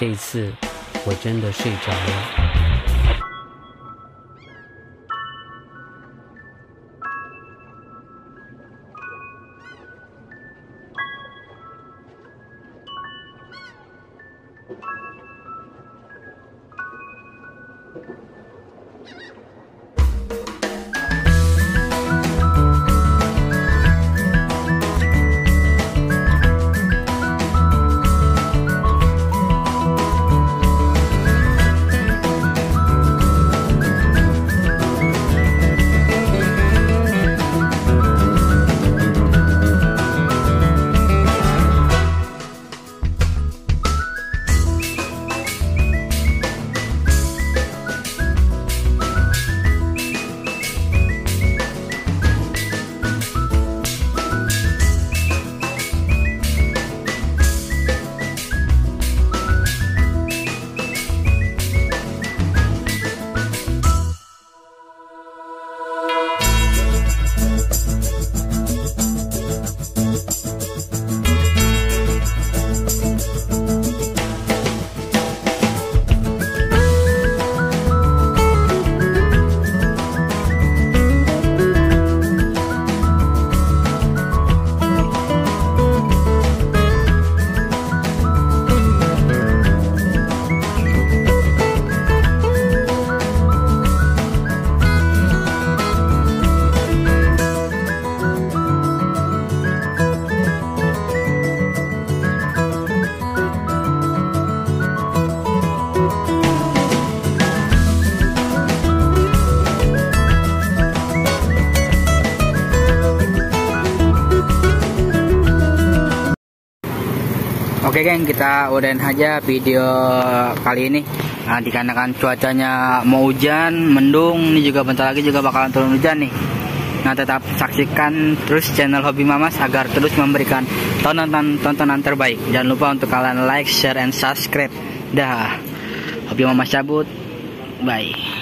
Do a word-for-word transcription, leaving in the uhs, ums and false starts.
这一次我真的睡着了。 Oke geng, kita udahin aja video kali ini. Nah, dikarenakan cuacanya mau hujan, mendung, ini juga bentar lagi juga bakalan turun hujan nih. Nah, tetap saksikan terus channel Hobi Mamas agar terus memberikan tontonan-tontonan terbaik. Jangan lupa untuk kalian like, share, and subscribe. Dah, Hobi Mamas cabut, bye.